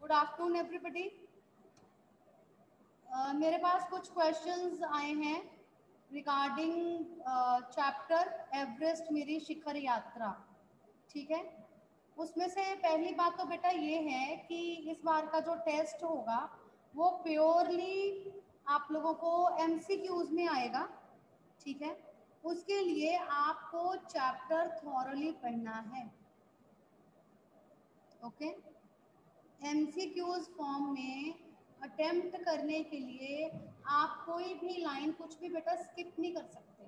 Good afternoon everybody. मेरे पास कुछ questions आए हैं रिगार्डिंग चैप्टर एवरेस्ट मेरी शिखर यात्रा। ठीक है, उसमें से पहली बात तो बेटा ये है कि इस बार का जो टेस्ट होगा वो प्योरली आप लोगों को एमसीक्यूज में आएगा। ठीक है, उसके लिए आपको चैप्टर थॉरली पढ़ना है। ओके, एमसीक्यूज फॉर्म में अटेम्प्ट करने के लिए आप कोई भी लाइन कुछ भी बेटा स्किप नहीं कर सकते।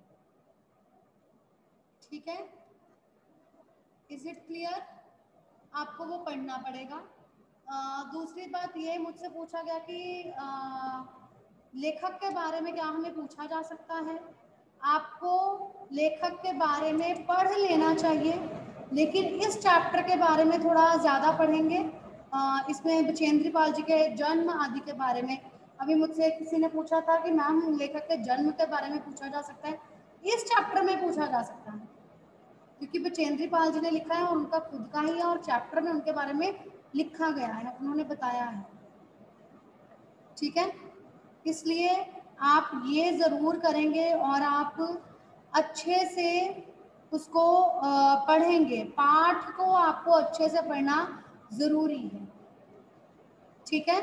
ठीक है, इज इट क्लियर? आपको वो पढ़ना पड़ेगा। दूसरी बात ये मुझसे पूछा गया कि लेखक के बारे में क्या हमें पूछा जा सकता है। आपको लेखक के बारे में पढ़ लेना चाहिए, लेकिन इस चैप्टर के बारे में थोड़ा ज़्यादा पढ़ेंगे। इसमें बचेंद्र पाल जी के जन्म आदि के बारे में अभी मुझसे किसी ने पूछा था कि मैम लेखक के जन्म के बारे में पूछा जा सकता है। इस चैप्टर में पूछा जा सकता है क्योंकि बचेंद्र पाल जी ने लिखा है और उनका खुद का ही है और चैप्टर में उनके बारे में लिखा गया है, उन्होंने बताया है। ठीक है, इसलिए आप ये ज़रूर करेंगे और आप अच्छे से उसको पढ़ेंगे। पाठ को आपको अच्छे से पढ़ना ज़रूरी है। ठीक है,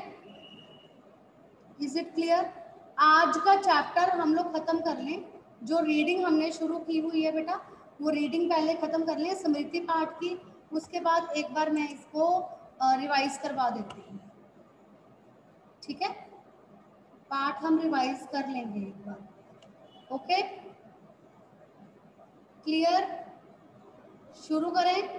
इज इट क्लियर? आज का चैप्टर हम लोग खत्म कर लें। जो रीडिंग हमने शुरू की हुई है बेटा वो रीडिंग पहले खत्म कर लें, स्मृति पाठ की। उसके बाद एक बार मैं इसको रिवाइज करवा देती हूँ। ठीक है, पाठ हम रिवाइज कर लेंगे एक बार। Okay, clear? शुरू करें।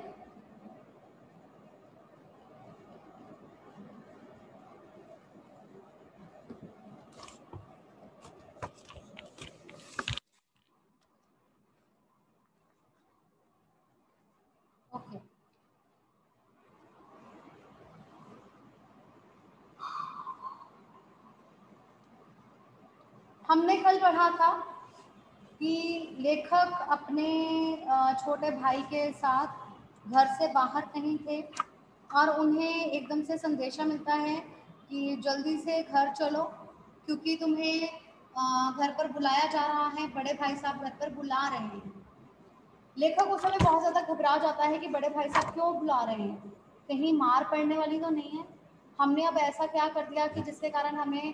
ओके, हमने कल पढ़ा था कि लेखक अपने छोटे भाई के साथ घर से बाहर कहीं थे और उन्हें एकदम से संदेशा मिलता है कि जल्दी से घर चलो क्योंकि तुम्हें घर पर बुलाया जा रहा है, बड़े भाई साहब घर पर बुला रहे हैं। लेखक उस समय बहुत ज़्यादा घबरा जाता है कि बड़े भाई साहब क्यों बुला रहे हैं, कहीं मार पड़ने वाली तो नहीं है, हमने अब ऐसा क्या कर दिया कि जिसके कारण हमें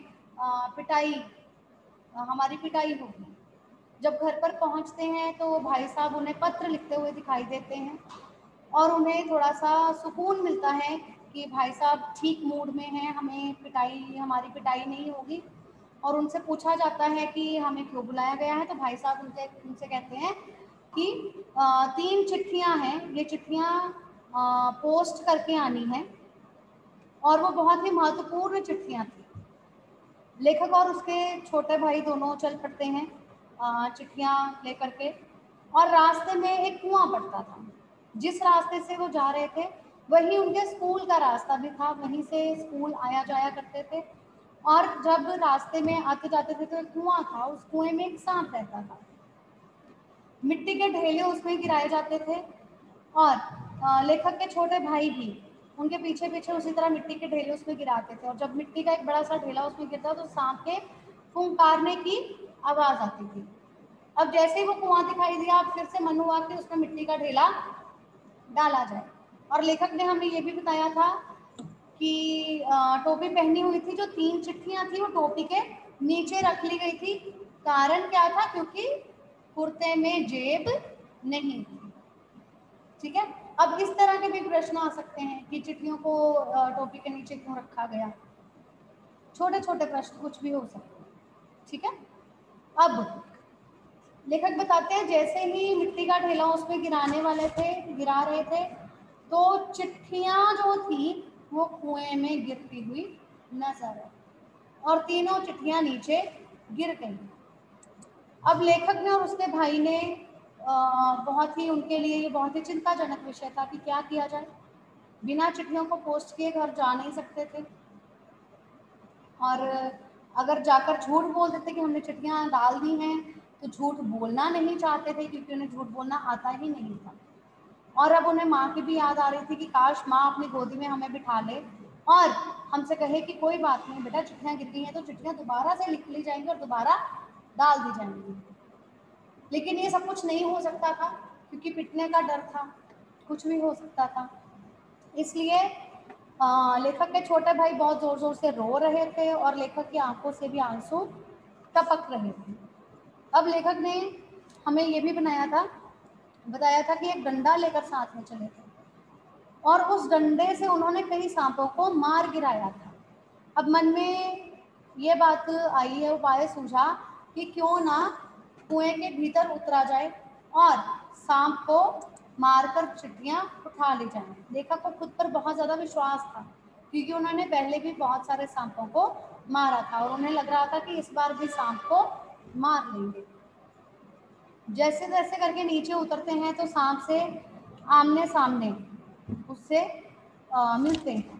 हमारी पिटाई होगी। जब घर पर पहुंचते हैं तो भाई साहब उन्हें पत्र लिखते हुए दिखाई देते हैं और उन्हें थोड़ा सा सुकून मिलता है कि भाई साहब ठीक मूड में हैं, हमारी पिटाई नहीं होगी। और उनसे पूछा जाता है कि हमें क्यों बुलाया गया है, तो भाई साहब उनसे कहते हैं कि 3 चिट्ठियां हैं, ये चिट्ठियां पोस्ट करके आनी है और वो बहुत ही महत्वपूर्ण चिट्ठियां थी। लेखक और उसके छोटे भाई दोनों चल पड़ते हैं चिट्ठियां लेकर के और रास्ते में एक कुआं पड़ता था। जिस रास्ते से वो जा रहे थे वही उनके स्कूल का रास्ता भी था, वहीं से स्कूल आया जाया करते थे। और जब रास्ते में आते जाते थे तो एक कुआं था, उस कुएं में एक सांप रहता था। मिट्टी के ढेले उसमें गिराए जाते थे और लेखक के छोटे भाई भी उनके पीछे पीछे उसी तरह मिट्टी के ढेले उसमें गिराते थे और जब मिट्टी का एक बड़ा सा ढेला उसमें गिरता तो सांप के फुंकारने की आवाज आती थी। अब जैसे ही वो कुआं दिखाई दिया अब फिर से मन हुआ कि उसमें मिट्टी का ढेला डाला जाए। और लेखक ने हमें ये भी बताया था कि टोपी पहनी हुई थी, जो 3 चिट्ठियां थी वो टोपी के नीचे रख ली गई थी। कारण क्या था? क्योंकि कुर्ते में जेब नहीं थी। ठीक है, अब इस तरह के भी प्रश्न आ सकते हैं कि चिट्ठियों को टोपी के नीचे क्यों रखा गया। छोटे छोटे प्रश्न कुछ भी हो सकते हैं। ठीक है, अब लेखक बताते हैं जैसे ही मिट्टी का ढेला उसमें गिरा रहे थे तो चिट्ठियां जो थी वो कुएं में गिरती हुई नजर आई और तीनों चिट्ठियां नीचे गिर गई। अब लेखक ने और उसके भाई ने बहुत ही उनके लिए ये बहुत ही चिंताजनक विषय था कि क्या किया जाए। बिना चिट्ठियों को पोस्ट किए घर जा नहीं सकते थे और अगर जाकर झूठ बोल देते कि हमने चिट्ठियां डाल दी हैं तो झूठ बोलना नहीं चाहते थे क्योंकि उन्हें झूठ बोलना आता ही नहीं था। और अब उन्हें माँ की भी याद आ रही थी कि काश माँ अपनी गोदी में हमें बिठा ले और हमसे कहे कि कोई बात नहीं बेटा, चिट्ठियां गिर गई हैं तो चिट्ठियां दोबारा से लिख ली जाएंगी और दोबारा डाल दी जाएंगी। लेकिन ये सब कुछ नहीं हो सकता था क्योंकि पिटने का डर था, कुछ भी हो सकता था। इसलिए लेखक के छोटे भाई बहुत जोर जोर से रो रहे थे और लेखक की आंखों से भी आंसू टपक रहे थे। अब लेखक ने हमें ये भी बताया था कि एक डंडा लेकर साथ में चले थे और उस डंडे से उन्होंने कई सांपों को मार गिराया था। अब मन में ये बात आई है, उपाय सूझा कि क्यों ना कुएं के भीतर उतरा जाए और सांप को मारकर चिट्ठियां उठा ली जाए। लेखक को खुद पर बहुत ज्यादा विश्वास था क्योंकि उन्होंने पहले भी बहुत सारे सांपों को मारा था और उन्हें लग रहा था कि इस बार भी सांप को मार लेंगे। जैसे जैसे करके नीचे उतरते हैं तो सांप से आमने सामने उससे मिलते हैं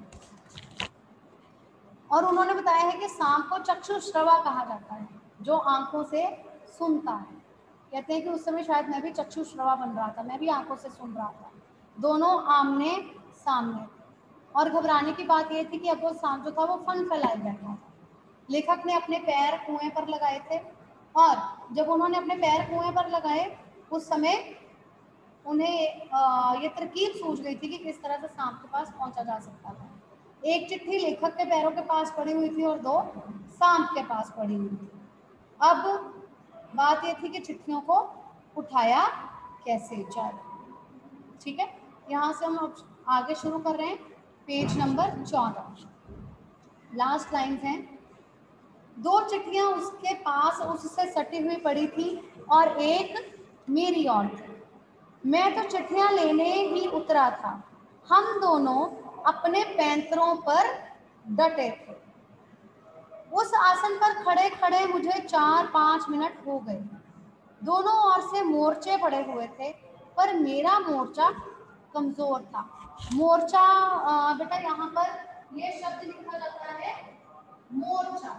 और उन्होंने बताया है कि सांप को चक्षुश्रवा कहा जाता है, जो आंखों से सुनता है। कहते हैं कि उस समय शायद मैं भी चक्षुश्रवा बन रहा था, मैं भी आंखों से सुन रहा था। दोनों आमने सामने और घबराने की बात यह थी कि अब वो सांप जो था वो फन फैलाए बैठा था। लेखक ने अपने पैर कुएं पर लगाए थे और जब उन्होंने अपने पैर कुएं पर लगाए उस समय उन्हें ये तरकीब सूझ गई थी कि किस तरह से सांप के पास पहुंचा जा सकता था। एक चिट्ठी लेखक के पैरों के पास पड़ी हुई थी और 2 सांप के पास पड़ी हुई थी। अब बात ये थी कि चिट्ठियों को उठाया कैसे जाए। ठीक है, यहाँ से हम अब आगे शुरू कर रहे हैं। पेज नंबर 14, लास्ट लाइन है। 2 चिट्ठियां उसके पास उससे सटी हुई पड़ी थी और एक मेरी ओर थी। मैं तो चिट्ठियां लेने ही उतरा था। हम दोनों अपने पैंतरों पर डटे थे। उस आसन पर खड़े खड़े मुझे 4-5 मिनट हो गए। दोनों ओर से मोर्चे पड़े हुए थे पर मेरा मोर्चा कमजोर था। मोर्चा बेटा यहाँ पर ये शब्द लिखा जाता है मोर्चा।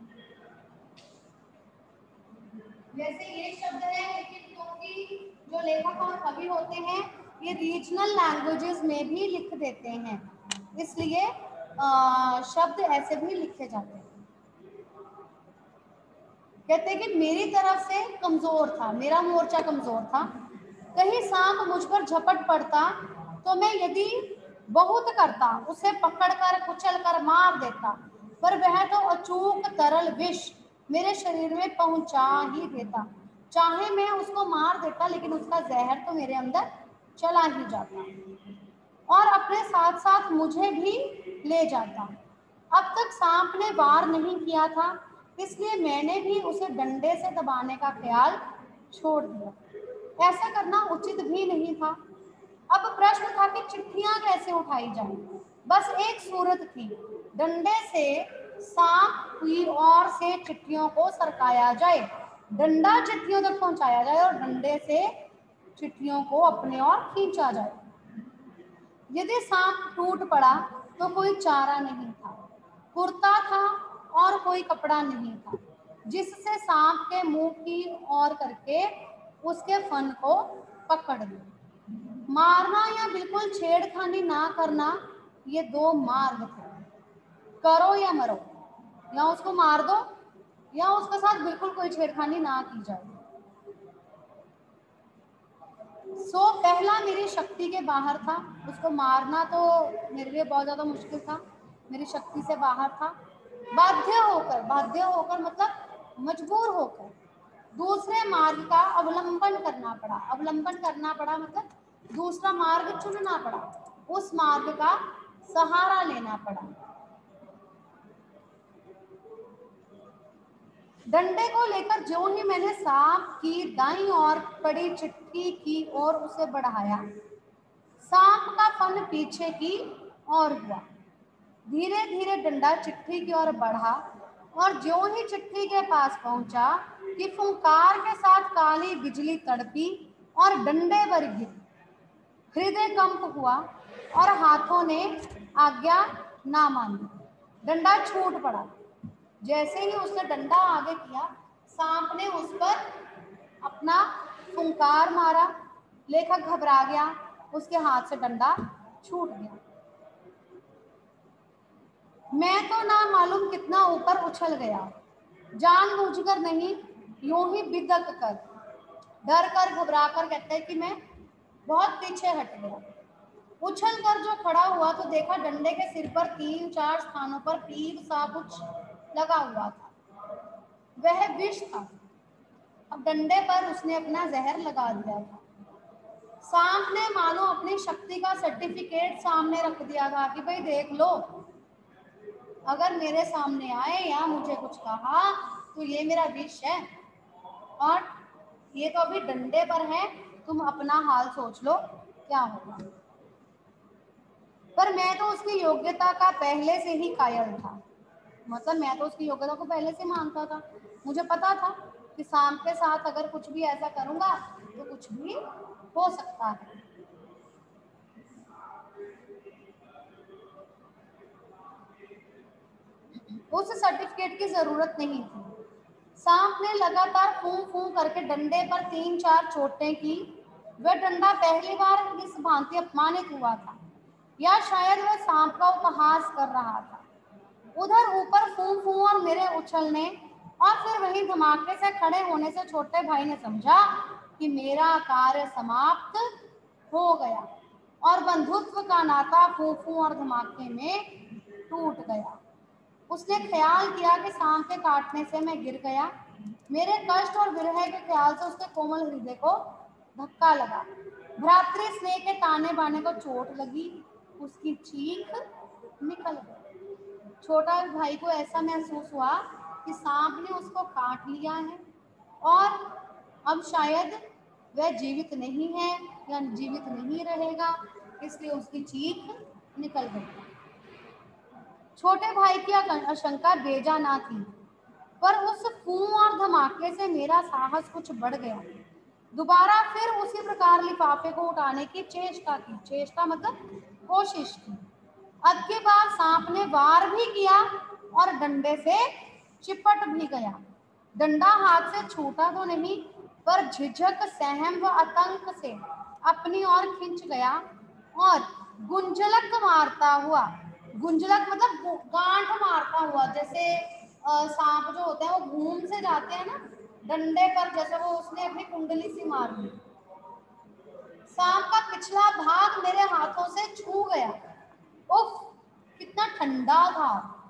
जैसे ये शब्द है, लेकिन क्योंकि जो लेखक और कवि होते हैं ये रीजनल लैंग्वेजेस में भी लिख देते हैं, इसलिए शब्द ऐसे भी लिखे जाते हैं। कहते हैं कि मेरी तरफ से कमजोर था, मेरा मोर्चा कमजोर था। कहीं सांप मुझ पर झपट पड़ता तो मैं यदि बहुत करता उसे पकड़कर कुचलकर मार देता, पर वह तो अचूक तरल विष मेरे शरीर में पहुंचा ही देता। चाहे मैं उसको मार देता लेकिन उसका जहर तो मेरे अंदर चला ही जाता और अपने साथ साथ मुझे भी ले जाता। अब तक सांप ने वार नहीं किया था, इसलिए मैंने भी उसे डंडे से दबाने का ख्याल छोड़ दिया। ऐसा करना उचित भी नहीं था। अब प्रश्न था कि चिट्ठियां कैसे उठाई जाएं। बस एक सूरत थी, डंडे से सांप की ओर से चिट्ठियों को सरकाया जाए, डंडा चिट्ठियों तक पहुंचाया जाए और डंडे से चिट्ठियों को अपने ओर खींचा जाए। यदि सांप टूट पड़ा तो कोई चारा नहीं था, कुर्ता था और कोई कपड़ा नहीं था जिससे सांप के मुंह की ओर करके उसके फन को पकड़ ले। मारना या बिल्कुल छेड़खानी ना करना, ये 2 मार्ग थे। करो या मरो, या उसको मार दो या उसके साथ बिल्कुल कोई छेड़खानी ना की जाए। पहला मेरी शक्ति के बाहर था, उसको मारना तो मेरे लिए बहुत ज्यादा मुश्किल था, मेरी शक्ति से बाहर था। बाध्य होकर मतलब मजबूर होकर दूसरे मार्ग का अवलंबन करना पड़ा। अवलंबन करना पड़ा मतलब दूसरा मार्ग चुनना पड़ा, उस मार्ग का सहारा लेना पड़ा। डंडे को लेकर जो ही मैंने सांप की दाईं ओर पड़ी चिट्ठी की ओर उसे बढ़ाया, सांप का फन पीछे की ओर हुआ। धीरे धीरे डंडा चिट्ठी की ओर बढ़ा और जो ही चिट्ठी के पास पहुंचा कि फुंकार के साथ काली बिजली तड़पी और डंडे पर गिरी। हृदय कंप हुआ और हाथों ने आज्ञा ना मानी, डंडा छूट पड़ा। जैसे ही उसने डंडा आगे किया, सांप ने उस पर अपना फुंकार मारा। लेखक घबरा गया, उसके हाथ से डंडा छूट गया। मैं तो ना मालूम कितना ऊपर उछल गया, जानबूझकर नहीं, यूं ही बिदक कर, डर कर, घबरा कर, कहते हैं कि मैं बहुत पीछे हट गया। उछल कर जो खड़ा हुआ तो देखा डंडे के सिर पर 3-4 स्थानों पर तीर सा कुछ लगा हुआ था। वह विष था। अब डंडे पर उसने अपना जहर लगा दिया था। सांप ने मानो अपनी शक्ति का सर्टिफिकेट सामने रख दिया था कि भाई देख लो, अगर मेरे सामने आए या मुझे कुछ कहा तो ये मेरा विष है, और ये तो अभी डंडे पर है, तुम अपना हाल सोच लो क्या होगा। पर मैं तो उसकी योग्यता का पहले से ही कायल था। मतलब मैं तो उसकी योग्यता को पहले से मानता था। मुझे पता था कि सांप के साथ अगर कुछ भी ऐसा करूंगा तो कुछ भी हो सकता है। उस सर्टिफिकेट की जरूरत नहीं थी। सांप ने लगातार फूं फूं करके डंडे पर 3-4 चोटें की। वह डंडा पहली बार इस भांति अपमानित हुआ था, या शायद वह सांप का उपहास कर रहा था। उधर ऊपर फूं फूं और मेरे उछलने और फिर वहीं धमाके से खड़े होने से छोटे भाई ने समझा कि मेरा कार्य समाप्त हो गया और बंधुत्व का नाता फूं फूं और धमाके में टूट गया। उसने ख्याल किया कि सांप के काटने से मैं गिर गया। मेरे कष्ट और विरह के ख्याल से उसके कोमल हृदय को धक्का लगा। भ्रातृ स्नेह के ताने बाने को चोट लगी, उसकी चीख निकल गई। छोटा भाई को ऐसा महसूस हुआ कि सांप ने उसको काट लिया है और अब शायद वह जीवित नहीं है या जीवित नहीं रहेगा, इसलिए उसकी चीख निकल गई। छोटे भाई की आशंका बेजा ना थी, पर उस फूं और धमाके से मेरा साहस कुछ बढ़ गया। दोबारा फिर उसी प्रकार लिफाफे को उठाने की चेष्टा की, चेष्टा मतलब कोशिश की। अब की बार सांप ने वार भी किया और डंडे से चिपट भी गया। डंडा हाथ से छूटा तो नहीं, पर झिझक, सहम व आतंक से अपनी ओर खिंच गया और गुंजलक मारता हुआ, गुंजलक मतलब गांठ मारता हुआ, जैसे सांप जो होते हैं वो घूम से जाते हैं ना डंडे पर, जैसे वो उसने अपनी कुंडली सी मार दी। सांप का पिछला भाग मेरे हाथों से छू गया। उफ, कितना ठंडा था।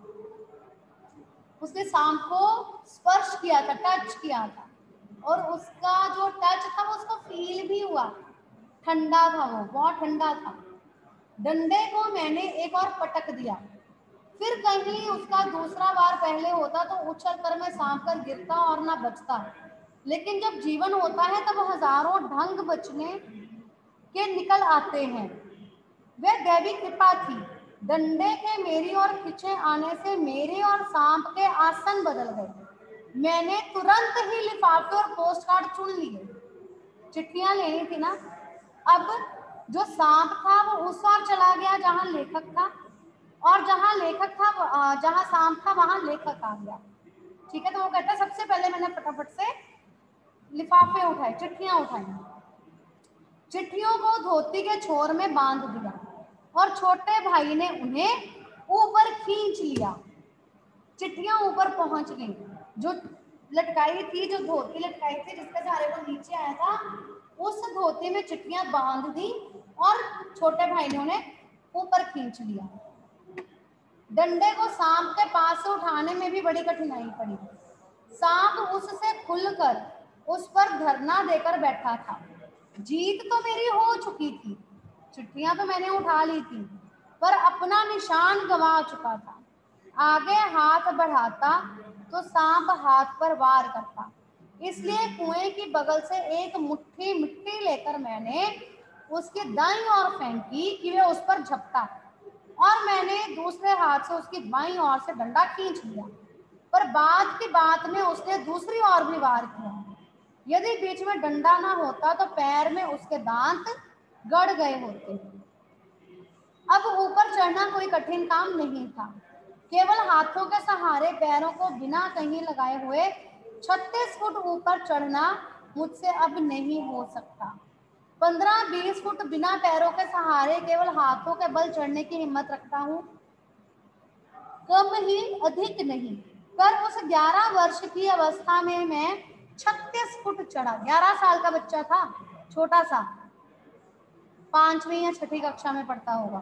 उसने सांप को स्पर्श किया था, टच किया था, और उसका जो टच था वो उसको फील भी हुआ। ठंडा था, वो बहुत ठंडा था। डंडे को मैंने एक और पटक दिया। फिर कहीं उसका दूसरा बार पहले होता तो उछल कर मैं सांप पर गिरता और ना बचता। लेकिन जब जीवन होता है तब हजारों ढंग बचने के निकल आते हैं। वह दैवी कृपा थी। डंडे के मेरी ओर खींचे आने से मेरे और सांप के आसन बदल गए। मैंने तुरंत ही लिफाफे और पोस्ट कार्ड चुन लिए। चिट्ठियां लेनी थी ना। अब जो सांप था वो उस ओर चला गया जहां लेखक था, और जहां लेखक था, जहां सांप था वहां लेखक आ गया। ठीक है, तो वो कहता है सबसे पहले मैंने फटाफट से लिफाफे उठाए, चिट्ठियां उठाई। चिट्ठियों को धोती के छोर में बांध दिया और छोटे भाई ने उन्हें ऊपर खींच लिया। चिट्ठियां ऊपर पहुंच गई। जो लटकाई थी, जो धोती लटकाई थी जिसके सहारे वो नीचे आया था, उस धोती में चिट्ठियां बांध दी और छोटे भाई ने उन्हें ऊपर खींच लिया। डंडे को सांप के पास से उठाने में भी बड़ी कठिनाई पड़ी। सांप उससे खुलकर उस पर धरना देकर बैठा था। जीत तो मेरी हो चुकी थी, चिट्ठियां तो मैंने उठा ली थी, पर अपना निशान गंवा चुका था। आगे हाथ बढ़ाता तो सांप हाथ पर वार करता। इसलिए कुएं की बगल से एक मुट्ठी मिट्टी लेकर मैंने उसकी दाईं ओर फेंकी कि वह उस पर झपटा, और मैंने दूसरे हाथ से उसकी बाईं ओर से डंडा खींच लिया। पर बाद की बात में उसने दूसरी ओर भी वार किया। यदि बीच में डंडा ना होता तो पैर में उसके दांत गड़ गए होते। अब ऊपर चढ़ना कोई कठिन काम नहीं था। केवल हाथों के सहारे पैरों को बिना कहीं लगाए हुए 36 फुट ऊपर चढ़ना मुझसे अब नहीं हो सकता। 15-20 फुट बिना पैरों के सहारे केवल हाथों के बल चढ़ने की हिम्मत रखता हूँ। कम ही अधिक नहीं, पर उस 11 वर्ष की अवस्था में मैं 36 फुट चढ़ा। 11 साल का बच्चा था, छोटा सा, 5वीं या 6ठी कक्षा में पढ़ता होगा।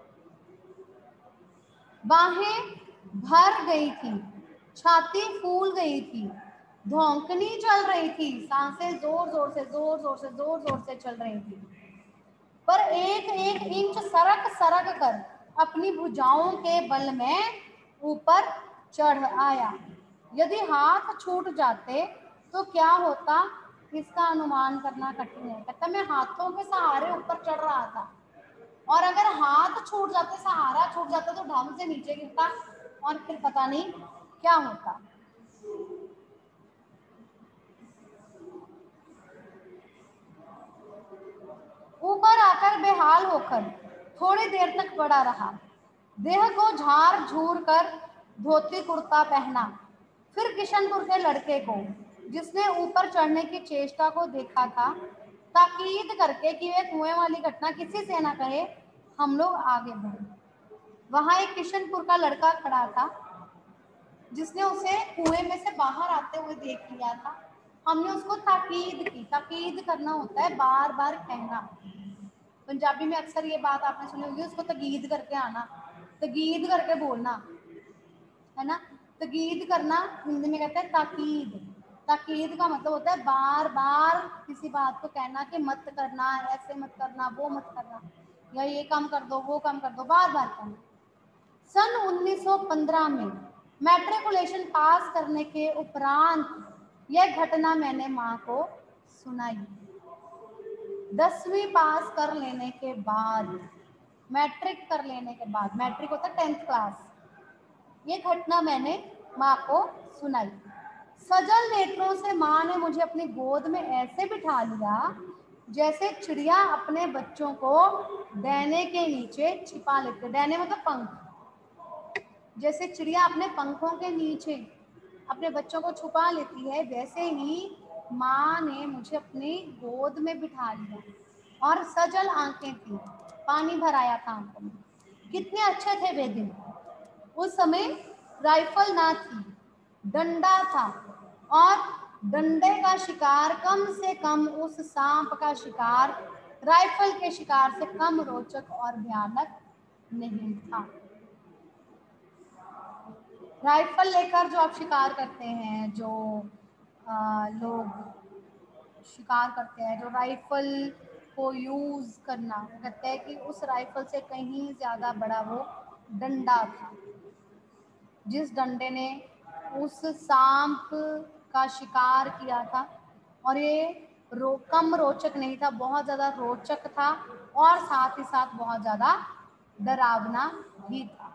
बाहें भर गई थी, छाती फूल गई थी, धौंकनी चल रही थी, सांसें जोर जोर से चल रही थी, पर एक एक इंच सरक सरक कर अपनी भुजाओं के बल में ऊपर चढ़ आया। यदि हाथ छूट जाते तो क्या होता, इसका अनुमान करना कठिन है। कहता मैं हाथों के सहारे ऊपर चढ़ रहा था, और अगर हाथ छूट जाते, सहारा छूट जाता, तो ढंग से नीचे गिरता और फिर पता नहीं क्या होता। ऊपर आकर बेहाल होकर थोड़ी देर तक पड़ा रहा। देह को झाड़ झूर कर धोती कुर्ता पहना। फिर किशनपुर के लड़के को, जिसने ऊपर चढ़ने की चेष्टा को देखा था, ताकीद करके कि वे कुएं वाली घटना किसी से ना कहे, हम लोग आगे बढ़े। वहां एक किशनपुर का लड़का खड़ा था, जिसने उसे कुएं में से बाहर आते हुए देख लिया था। हमने उसको ताकीद की। ताकीद करना होता है बार बार कहना। पंजाबी में अक्सर ये बात आपने सुनी होगी, उसको तकीद करके आना, तकीद करके बोलना, है ना। तकीद करना हिंदी में कहते हैं ताकीद। ताकीद का मतलब होता है बार बार किसी बात को कहना कि मत करना, ऐसे मत करना, वो मत करना, या ये काम कर दो, वो काम कर दो, बार बार कहना। सन 1915 में मैट्रिकुलेशन पास करने के उपरांत यह घटना मैंने माँ को सुनाई। 10वीं पास कर लेने के बाद, मैट्रिक कर लेने के बाद, मैट्रिक होता है 10th क्लास, ये घटना मैंने माँ को सुनाई। सजल नेत्रों से माँ ने मुझे अपनी गोद में ऐसे बिठा लिया जैसे चिड़िया अपने बच्चों को डैने के नीचे छिपा लेते। डैने मतलब पंख। जैसे चिड़िया अपने पंखों के नीचे अपने बच्चों को छुपा लेती है, वैसे ही माँ ने मुझे अपनी गोद में बिठा लिया और सजल आंखें थी, पानी भराया था आंखों में। कितने अच्छे थे वे दिन। उस समय राइफल ना थी, डंडा था, और डंडे का शिकार कम से कम उस सांप का शिकार राइफल के शिकार से कम रोचक और भयानक नहीं था। राइफल लेकर जो आप शिकार करते हैं, जो लोग शिकार करते हैं, जो राइफल को यूज करना, कहते हैं कि उस राइफल से कहीं ज्यादा बड़ा वो डंडा था, जिस डंडे ने उस सांप का शिकार किया था। और ये कम रोचक नहीं था, बहुत ज्यादा रोचक था, और साथ ही साथ बहुत ज्यादा डरावना भी था।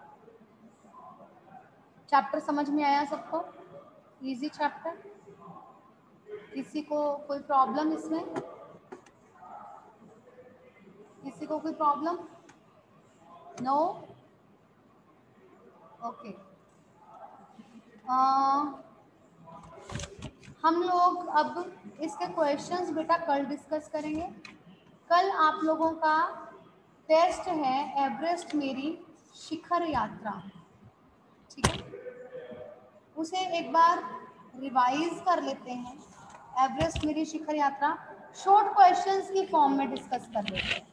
चैप्टर समझ में आया सबको? Easy chapter. किसी को कोई प्रॉब्लम इसमें? किसी को कोई प्रॉब्लम? नो? ओके। हम लोग अब इसके क्वेश्चंस बेटा कल डिस्कस करेंगे। कल आप लोगों का टेस्ट है एवरेस्ट मेरी शिखर यात्रा, ठीक है। उसे एक बार रिवाइज कर लेते हैं। एवरेस्ट मेरी शिखर यात्रा शॉर्ट क्वेश्चंस की फॉर्म में डिस्कस कर लेते हैं।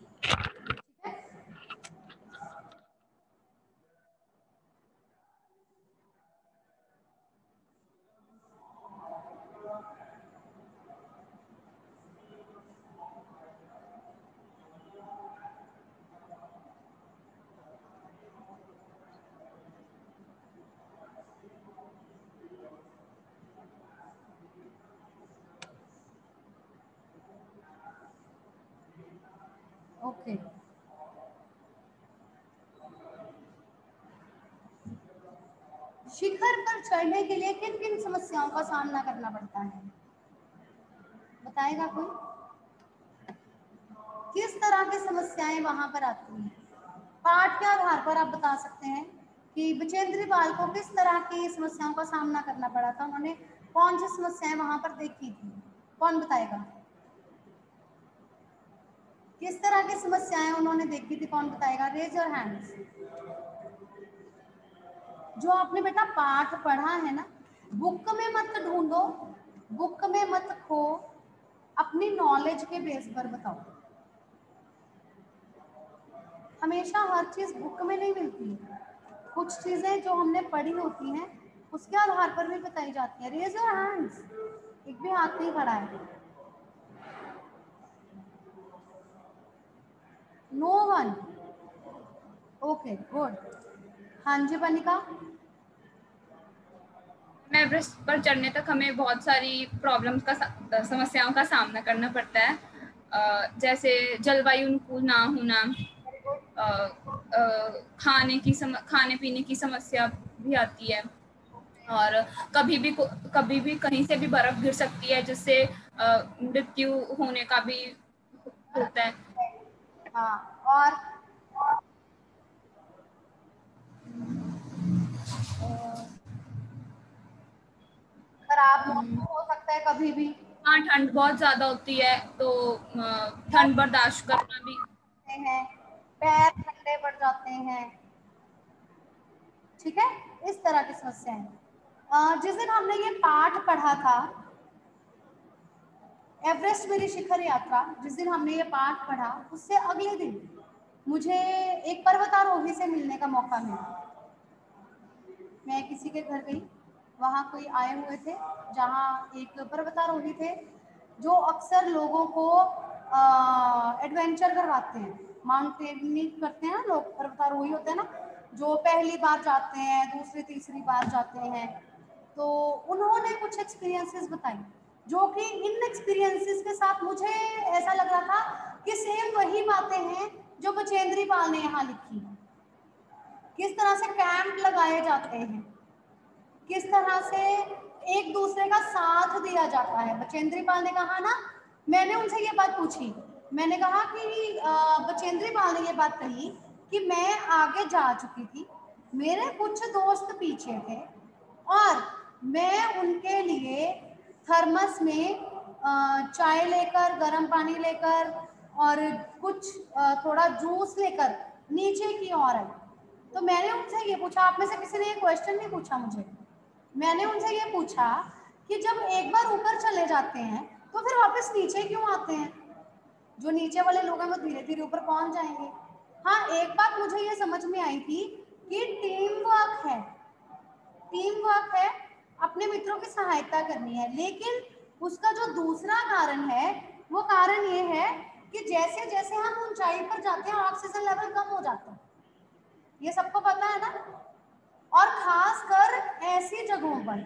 ओके। शिखर पर चढ़ने के लिए किन किन समस्याओं का सामना करना पड़ता है, बताएगा कोई? किस तरह की समस्याएं वहां पर आती हैं? पाठ के आधार पर आप बता सकते हैं कि बचेंद्री पाल को किस तरह की समस्याओं का सामना करना पड़ा था, उन्होंने कौन सी समस्याएं वहां पर देखी थी, कौन बताएगा? किस तरह की समस्याएं उन्होंने देखी थी, कौन बताएगा? Raise your hands. जो आपने बेटा पाठ पढ़ा है ना, बुक में मत ढूंढो, बुक में मत खो, अपनी नॉलेज के बेस पर बताओ। हमेशा हर चीज बुक में नहीं मिलती है, कुछ चीजें जो हमने पढ़ी होती हैं उसके आधार पर भी बताई जाती है। रेज योर हैंड्स, एक भी हाथ नहीं खड़ा है। No one, okay good. हाँ जी बनिका। एवरेस्ट पर चढ़ने तक हमें बहुत सारी प्रॉब्लम्स का समस्याओं का सामना करना पड़ता है, जैसे जलवायु अनुकूल ना होना, खाने पीने की समस्या भी आती है, और कभी भी कहीं से भी बर्फ गिर सकती है जिससे मृत्यु होने का भी होता है। हाँ, और खराब मौसम हो सकता है कभी भी। हाँ, ठंड बहुत ज्यादा होती है तो ठंड बर्दाश्त करना भी हैं, पैर ठंडे पड़ जाते हैं, ठीक है, इस तरह की समस्याएं। जिस दिन हमने ये पाठ पढ़ा था, एवरेस्ट मेरी शिखर यात्रा, जिस दिन हमने ये पाठ पढ़ा उससे अगले दिन मुझे एक पर्वतारोही से मिलने का मौका मिला। मैं किसी के घर गई, वहाँ कोई आए हुए थे, जहाँ एक पर्वतारोही थे जो अक्सर लोगों को एडवेंचर करवाते हैं, माउंटेनिंग करते हैं लोग, पर्वतारोही होते हैं ना जो पहली बार जाते हैं, दूसरी तीसरी बार जाते हैं। तो उन्होंने कुछ एक्सपीरियंसेस बताई जो कि इन एक्सपीरियंसेस के साथ मुझे ऐसा लग रहा था कि सेम वही बातें हैं जो बचेंद्री पाल ने यहाँ लिखी। किस तरह से कैंप लगाए जाते हैं, किस तरह से एक दूसरे का साथ दिया जाता है। बचेंद्री पाल ने कहा ना, मैंने उनसे ये बात पूछी, मैंने कहा कि बचेंद्री पाल ने ये बात कही कि मैं आगे जा चुकी थी, मेरे कुछ दोस्त पीछे थे और मैं उनके लिए थर्मस में चाय लेकर, गर्म पानी लेकर और कुछ थोड़ा जूस लेकर नीचे की ओर आई। तो मैंने उनसे ये पूछा, आप में से किसी ने ये क्वेश्चन नहीं पूछा मुझे, मैंने उनसे ये पूछा कि जब एक बार ऊपर चले जाते हैं तो फिर वापस नीचे क्यों आते हैं? जो नीचे वाले लोग हैं वो धीरे धीरे ऊपर पहुंच जाएंगे। हाँ, एक बात मुझे ये समझ में आई थी कि टीम वर्क है, टीम वर्क है, अपने मित्रों की सहायता करनी है। लेकिन उसका जो दूसरा कारण है वो कारण ये है कि जैसे जैसे हम ऊंचाई पर जाते हैं ऑक्सीजन लेवल कम हो जाता है, ये सबको पता है ना, और खासकर ऐसी जगहों पर,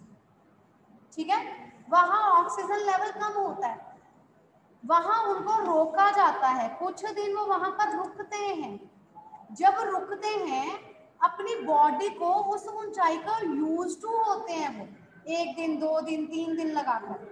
ठीक है, वहां ऑक्सीजन लेवल कम होता है, वहां उनको रोका जाता है, कुछ दिन वो वहां पर रुकते हैं। जब रुकते हैं अपनी बॉडी को उस ऊंचाई का यूज टू होते हैं, वो एक दिन, 2 दिन, 3 दिन लगाकर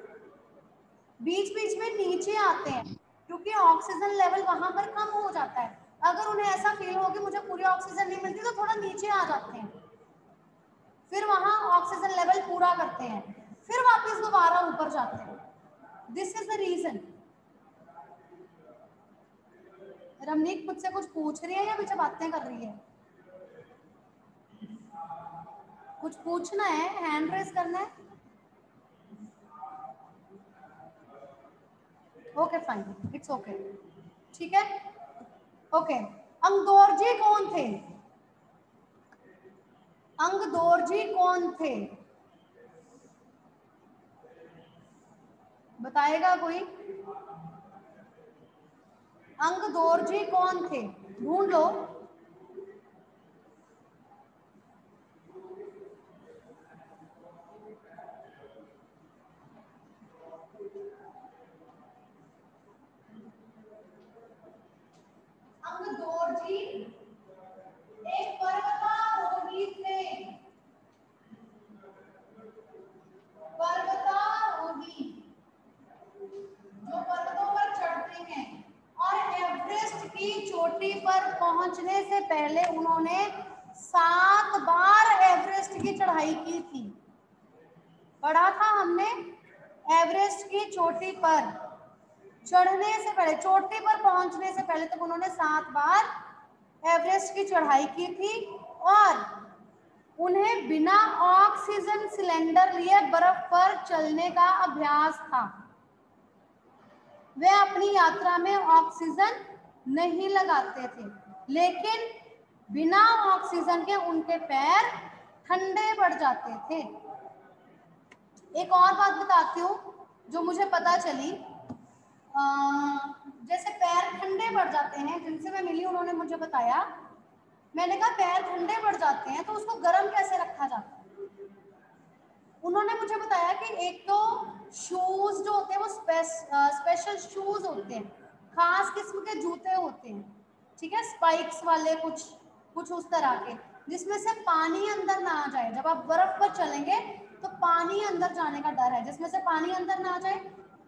बीच बीच में नीचे आते हैं क्योंकि ऑक्सीजन लेवल वहां पर कम हो जाता है। अगर उन्हें ऐसा फील हो कि मुझे पूरी ऑक्सीजन नहीं मिलती तो थोड़ा नीचे आ जाते हैं, फिर वहां ऑक्सीजन लेवल पूरा करते हैं, फिर वापस दोबारा ऊपर जाते हैं। This is the reason. Ramneek मुझसे कुछ पूछ रही है या पीछे बातें कर रही है? कुछ पूछना है, हैंड रेस करना है। ओके फाइन, इट्स ओके, ठीक है, ओके। अंगदोरजी कौन थे? अंगदोरजी कौन थे? बताएगा कोई? अंगदोरजी कौन थे? ढूंढ लो। अंगदोरजी एक पर्वतारोही थे, पर्वतारोही जो पर्वतों पर चढ़ते हैं, और एवरेस्ट की चोटी पर पहुंचने से पहले उन्होंने 7 बार एवरेस्ट की चढ़ाई की थी। पढ़ा था हमने, एवरेस्ट की चोटी पर चढ़ने से पहले, चोटी पर पहुंचने से पहले तक उन्होंने 7 बार एवरेस्ट की चढ़ाई की थी। और उन्हें बिना ऑक्सीजन सिलेंडर लिए बर्फ पर चलने का अभ्यास था। वे अपनी यात्रा में ऑक्सीजन नहीं लगाते थे, लेकिन बिना ऑक्सीजन के उनके पैर ठंडे पड़ जाते थे। एक और बात बताती हूँ जो मुझे पता चली। जैसे पैर ठंडे पड़ जाते हैं, जिनसे मैं मिली उन्होंने मुझे बताया, मैंने कहा पैर ठंडे पड़ जाते हैं तो उसको गर्म कैसे रखा जाता है। उन्होंने मुझे बताया कि एक तो शूज जो होते हैं वो स्पेशल शूज होते हैं, खास किस्म के जूते होते हैं, ठीक है, स्पाइक्स वाले, कुछ उस तरह के, जिसमें से पानी अंदर ना आ जाए। जब आप बर्फ पर चलेंगे तो पानी अंदर जाने का डर है, जिसमें से पानी अंदर ना आ जाए।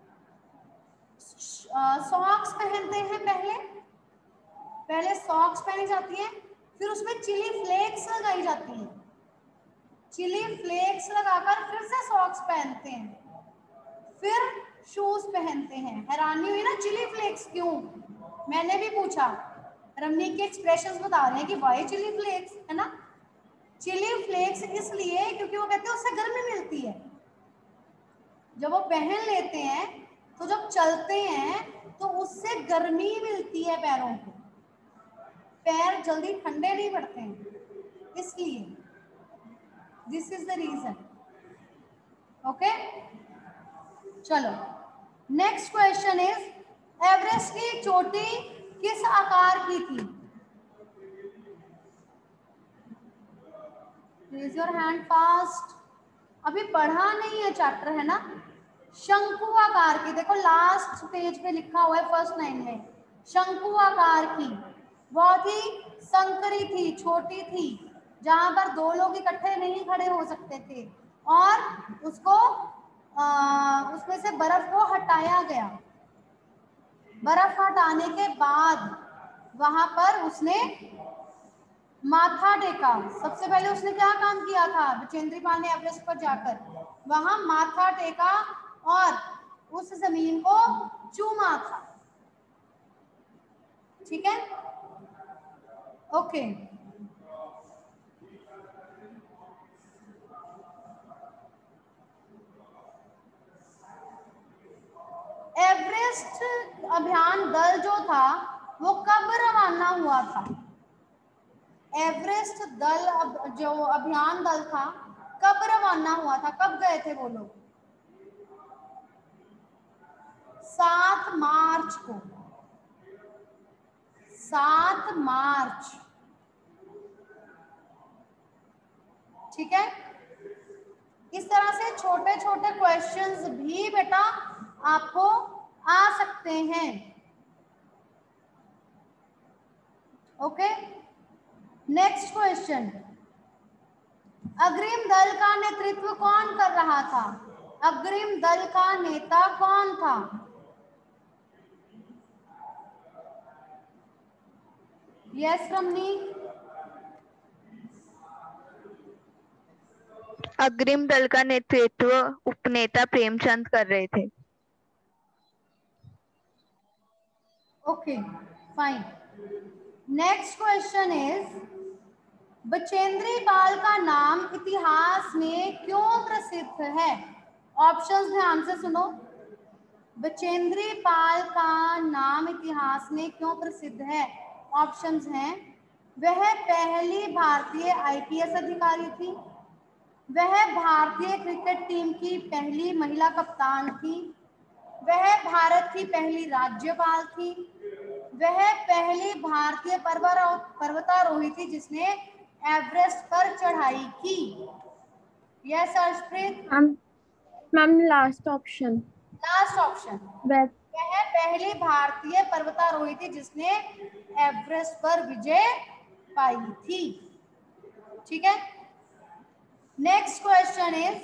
सॉक्स पहनते हैं, पहले सॉक्स पहनी जाती है, फिर उसमें चिली फ्लेक्स लगाई जाती है, चिली फ्लेक्स लगाकर फिर से सॉक्स पहनते हैं, फिर शूज पहनते हैं। हैरानी हुई ना, चिली फ्लेक्स क्यों? मैंने भी पूछा। रमनी के एक्सप्रेशंस बता रहे हैं कि वाई चिली फ्लेक्स, है ना। चिली फ्लेक्स इसलिए क्योंकि वो कहते हैं उससे गर्मी मिलती है। जब वो पहन लेते हैं तो जब चलते हैं तो उससे गर्मी मिलती है पैरों को, पैर जल्दी ठंडे नहीं पड़ते हैं, इसलिए this is the reason. Okay, चलो नेक्स्ट क्वेश्चन इज, एवरेस्ट की चोटी किस आकार की थी? Raise your hand fast. अभी पढ़ा नहीं है चैप्टर, है ना। शंकु आकार की, देखो लास्ट पेज पे लिखा हुआ है फर्स्ट लाइन में, शंकु आकार की, बहुत ही संकरी थी, छोटी थी, जहां पर दो लोग इकट्ठे नहीं खड़े हो सकते थे, और उसको उसमें से बर्फ को हटाया गया। बर्फ हटाने के बाद वहां पर उसने माथा टेका। सबसे पहले उसने क्या काम किया था बचेंद्री पाल ने एवरेस्ट पर जाकर? वहां माथा टेका और उस जमीन को चूमा था, ठीक है। ओके, एवरेस्ट अभियान दल जो था वो कब रवाना हुआ था? एवरेस्ट दल जो अभियान दल था कब रवाना हुआ था, कब गए थे वो लोग? 7 मार्च को, 7 मार्च, ठीक है। इस तरह से छोटे छोटे क्वेश्चंस भी बेटा आपको आ सकते हैं। ओके, नेक्स्ट क्वेश्चन, अग्रिम दल का नेतृत्व कौन कर रहा था? अग्रिम दल का नेता कौन था? यस रमनी। अग्रिम दल का नेतृत्व उपनेता प्रेमचंद कर रहे थे। Okay fine. Next question is, Bachendri Pal का नाम इतिहास में क्यों प्रसिद्ध है? ऑप्शंस ध्यान से सुनो। बचेंद्री पाल का नाम इतिहास में क्यों प्रसिद्ध है? ऑप्शंस हैं, वह पहली भारतीय आईपीएस अधिकारी थी, वह भारतीय क्रिकेट टीम की पहली महिला कप्तान थी, वह भारत की पहली राज्यपाल थी, वह पहली भारतीय पर्वतारोही थी जिसने एवरेस्ट पर चढ़ाई की। Yes Arshpreet. Ma'am last option. Last option, वह पहली भारतीय पर्वतारोही थी जिसने एवरेस्ट पर विजय पाई थी, ठीक है। नेक्स्ट क्वेश्चन इज,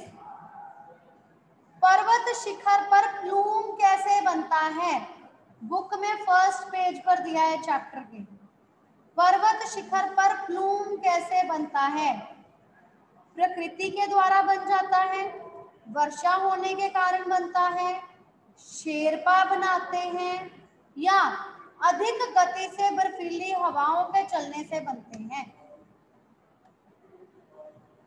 पर्वत शिखर पर प्लूम कैसे बनता है? बुक में फर्स्ट पेज पर दिया है चैप्टर के। पर्वत शिखर पर प्लूम कैसे बनता है? प्रकृति के द्वारा बन जाता है, वर्षा होने के कारण बनता है, शेरपा बनाते हैं, या अधिक गति से बर्फीली हवाओं के चलने से बनते हैं?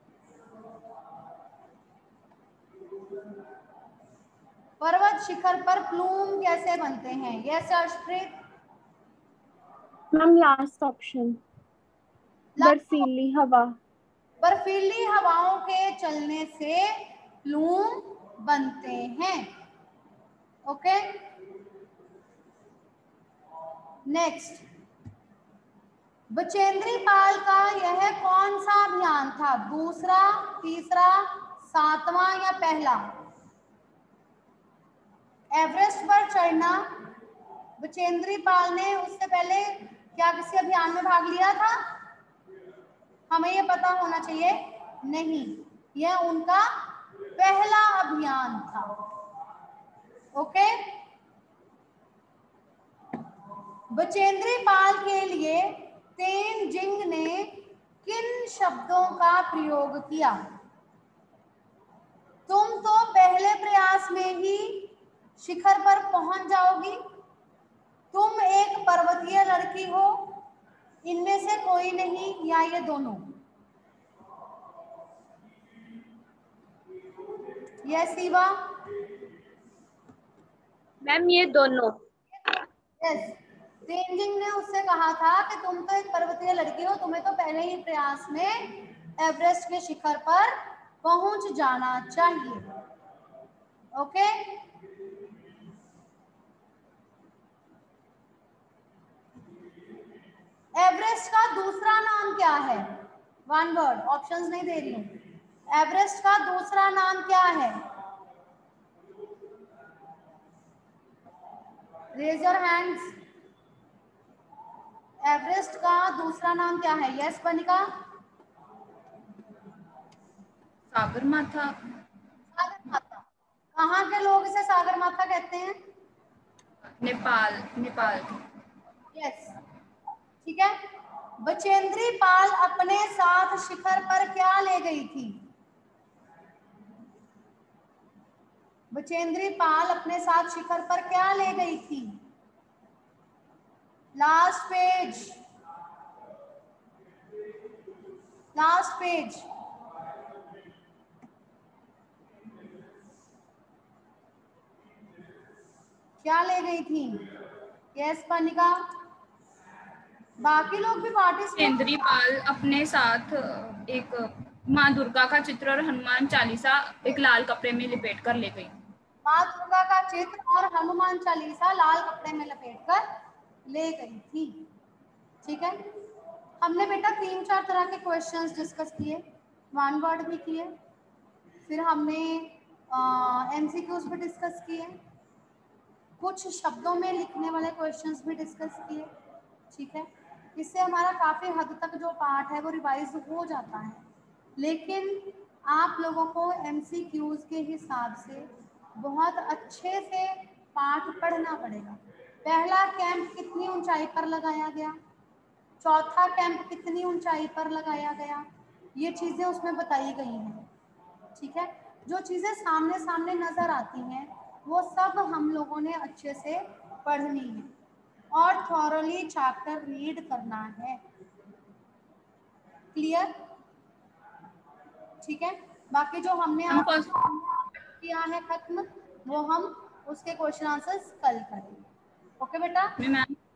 पर्वत शिखर पर प्लूम कैसे बनते हैं? Yes Arshpreet. Ma'am last option, बर्फीली हवा। बर्फीली हवाओं के चलने से प्लूम बनते हैं। ओके, नेक्स्ट, बचेंद्री पाल का यह कौन सा अभियान था? दूसरा, तीसरा, सातवां या पहला? एवरेस्ट पर चढ़ना बचेंद्री पाल ने उससे पहले क्या किसी अभियान में भाग लिया था? हमें ये पता होना चाहिए। नहीं, यह उनका पहला अभियान था। ओके, बचेंद्री पाल के लिए तेनजिंग ने किन शब्दों का प्रयोग किया? तुम तो पहले प्रयास में ही शिखर पर पहुंच जाओगी, तुम एक पर्वतीय लड़की हो, इनमें से कोई नहीं, या ये दोनों? यस शिवा। मैम ये दोनों। यस, तेनजिंग ने उससे कहा था कि तुम तो एक पर्वतीय लड़की हो, तुम्हें तो पहले ही प्रयास में एवरेस्ट के शिखर पर पहुंच जाना चाहिए। ओके, एवरेस्ट का दूसरा नाम क्या है? वन वर्ड, ऑप्शंस नहीं दे रही हूं। एवरेस्ट का दूसरा नाम क्या है? Raise your hands. एवरेस्ट का दूसरा नाम क्या है? यस बनिका। सागर माथा। सागर माथा। कहाँ के लोग इसे सागर माथा कहते हैं? नेपाल, नेपाल। यस, ठीक है। बचेंद्री पाल अपने साथ शिखर पर क्या ले गई थी? बचेंद्री पाल अपने साथ शिखर पर क्या ले गई थी? Last page, last page. क्या ले गई थी? यस पनिका। बाकी लोग भी पार्टिसिपेट। बचेंद्री पाल अपने साथ एक माँ दुर्गा का चित्र और हनुमान चालीसा एक लाल कपड़े में लिपेट कर ले गई। माँ दुर्गा का चित्र और हनुमान चालीसा लाल कपड़े में लपेटकर ले गई थी। ठीक है, हमने बेटा 3-4 तरह के क्वेश्चंस डिस्कस किए, वन वर्ड भी किए, फिर हमने एमसीक्यूज भी डिस्कस किए, कुछ शब्दों में लिखने वाले क्वेश्चंस भी डिस्कस किए। ठीक है, इससे हमारा काफ़ी हद तक जो पार्ट है वो रिवाइज हो जाता है, लेकिन आप लोगों को एमसीक्यूज के हिसाब से बहुत अच्छे से पाठ पढ़ना पड़ेगा। पहला कैंप कितनी ऊंचाई पर लगाया गया, चौथा कैंप कितनी ऊंचाई पर लगाया गया, ये चीज़ें उसमें बताई गई हैं। ठीक है, जो चीज़ें सामने सामने नज़र आती हैं वो सब हम लोगों ने अच्छे से पढ़नी है और थॉरली चैप्टर रीड करना है। क्लियर? ठीक है, बाकी जो हमने हम आज किया है खत्म, वो हम उसके क्वेश्चन आंसर्स कल करेंगे। ओके बेटा? मैम